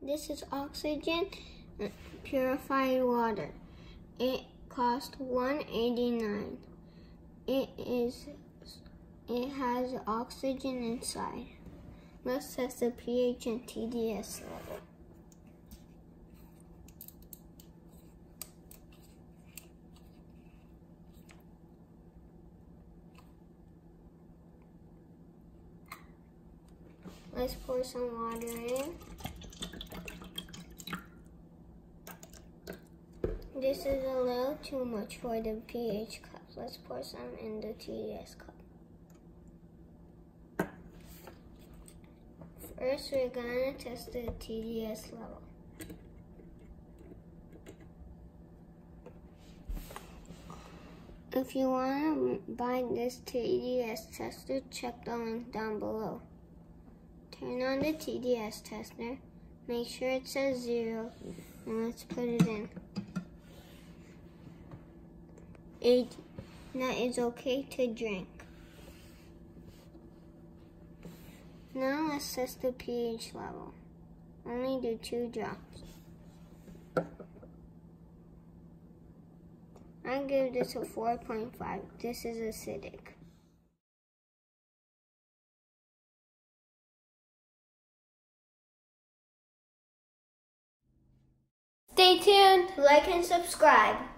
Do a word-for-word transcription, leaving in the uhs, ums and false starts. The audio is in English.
This is OXiGen Purified water. It costs one eighty-nine. It is. It has oxygen inside. Let's test the pH and T D S level. Let's pour some water in. This is a little too much for the pH cup. Let's pour some in the T D S cup. First, we're gonna test the T D S level. If you wanna buy this T D S tester, check the link down below. Turn on the T D S tester, make sure it says zero, and let's put it in. It, that is okay to drink. Now let's test the pH level. Only do two drops. I give this a four point five. This is acidic. Stay tuned, like and subscribe.